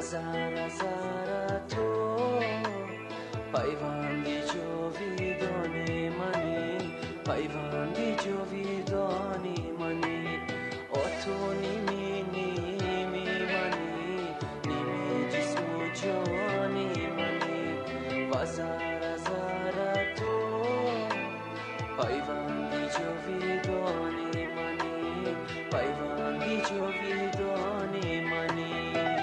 ذره ذره تو پیوندی جاویدانی منی، پیوندی جاویدانی منی. او تو نیمی نیمی منی، نیمی جسم و جانی منی. و ذره ذره تو پیوندی جاویدانی منی، پیوندی جاویدانی منی.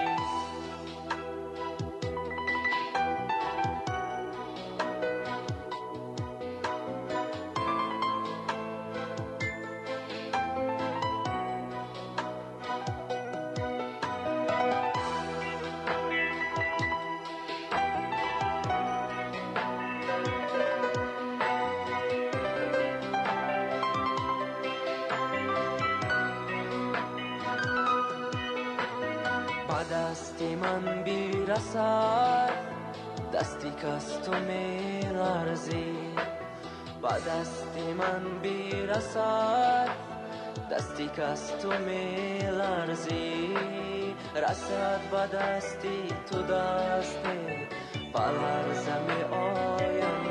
با دستی من بیرسد دستی کس تو میلرزی. با دستی من بیرسد دستی کس تو میلرزی. رسد با دستی تو دستی بلرزم آیم،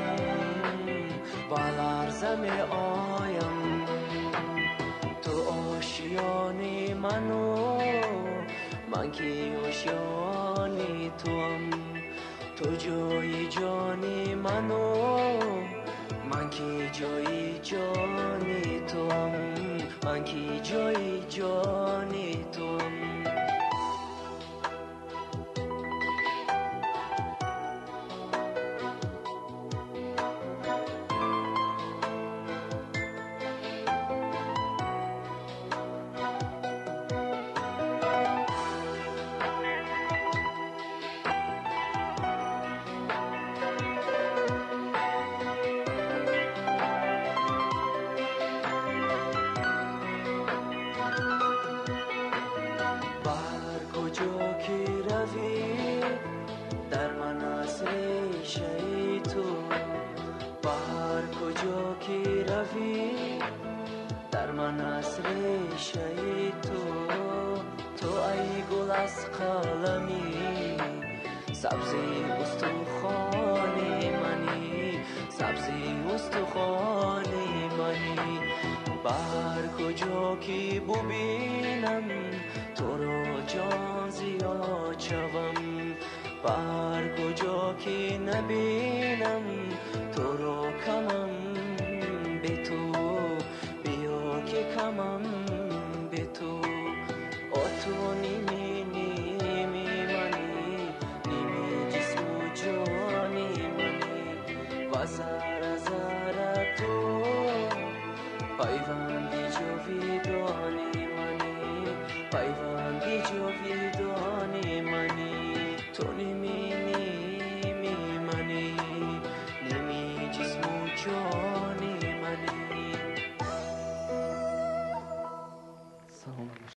بلرزم آیم. تو آشیانی منو من کی آشیانی توام. تو جای جانی منو من کی جای جانی توام، من کی جای جانی توام. بر کجا که روی در من از ریشه تو. بر کجا که روی در من از ریشه تو. تو ای گل از قلمی سبزی استخوانی منی، سبزی استخوانی منی. بر کجا که ببینم تو را جان زیاد شوم. بر کجا که نبینم تو را کمم به تو، بیا که کمم به تو. او تو نیمی نیمی منی، نیمی جسم و جانی منی. و ذره ذره تو پیوندی جاویدانی منی، پیوندی جاویدانی منی. تو نیمی نیمی منی، نیمی جسم و جانی منی. سلام.